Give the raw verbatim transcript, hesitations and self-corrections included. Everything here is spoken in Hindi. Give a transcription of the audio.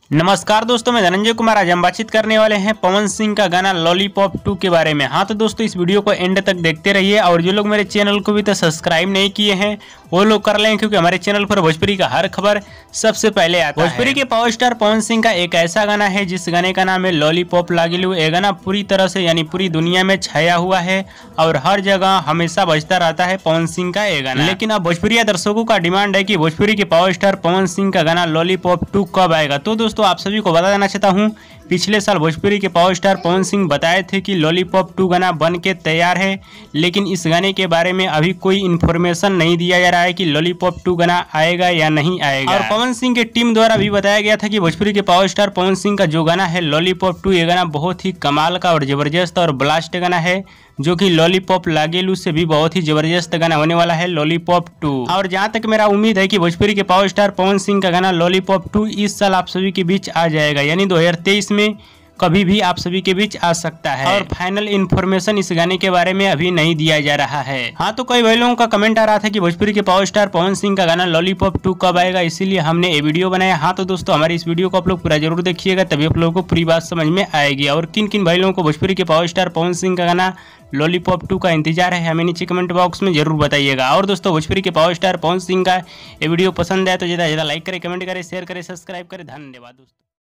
नमस्कार दोस्तों, मैं धनंजय कुमार। आज हम बातचीत करने वाले हैं पवन सिंह का गाना लॉलीपॉप टू के बारे में। हाँ तो दोस्तों, इस वीडियो को एंड तक देखते रहिए और जो लोग मेरे चैनल को भी तो सब्सक्राइब नहीं किए हैं वो लोग कर लें, क्योंकि हमारे चैनल पर भोजपुरी का हर खबर सबसे पहले आता है। भोजपुरी के पावर स्टार पवन सिंह का एक ऐसा गाना है जिस गाने का नाम है लॉलीपॉप लागिलू। ये गाना पूरी तरह से यानी पूरी दुनिया में छाया हुआ है और हर जगह हमेशा बजता रहता है पवन सिंह का ये गाना। लेकिन अब भोजपुरी दर्शकों का डिमांड है कि भोजपुरी के पावर स्टार पवन सिंह का गाना लॉलीपॉप टू कब आएगा। तो दोस्तों, आप सभी को बता देना चाहता हूं, पिछले साल भोजपुरी के पावर स्टार पवन सिंह बताए थे कि लॉलीपॉप टू गाना बन के तैयार है, लेकिन इस गाने के बारे में अभी कोई इन्फॉर्मेशन नहीं दिया जा रहा है कि लॉलीपॉप टू गाना आएगा या नहीं आएगा। और पवन सिंह के टीम द्वारा भी बताया गया था कि भोजपुरी के पावर स्टार पवन सिंह का जो गाना है लॉलीपॉप टू, ये गाना बहुत ही कमाल का और जबरदस्त और ब्लास्ट गाना है, जो कि लॉलीपॉप लागेलू से भी बहुत ही जबरदस्त गाना होने वाला है लॉलीपॉप टू। और जहां तक मेरा उम्मीद है कि भोजपुरी के पावर स्टार पवन सिंह का गाना लॉलीपॉप टू इस साल आप सभी के बीच आ जाएगा, यानी दो हजार तेईस में कभी भी आप सभी के बीच आ सकता है। और फाइनल इन्फॉर्मेशन इस गाने के बारे में अभी नहीं दिया जा रहा है। हाँ तो कई भाई लोगों का कमेंट आ रहा था कि भोजपुरी के पावर स्टार पवन सिंह का गाना लॉलीपॉप टू कब आएगा, इसीलिए हमने ये वीडियो बनाया। हाँ तो दोस्तों, हमारी इस वीडियो को आप लोग पूरा जरूर देखिएगा, तभी आप लोगों को पूरी बात समझ में आएगी। और किन किन भाई लोगों को भोजपुरी के पावर स्टार पवन सिंह का गाना लॉलीपॉप टू का इंतजार है, हमें नीचे कमेंट बॉक्स में जरूर बताइएगा। और दोस्तों, भोजपुरी के पावर स्टार पवन सिंह का ये वीडियो पसंद आए तो ज़्यादा ज़्यादा लाइक करें, कमेंट करें, शेयर करें, सब्सक्राइब करें। धन्यवाद दोस्तों।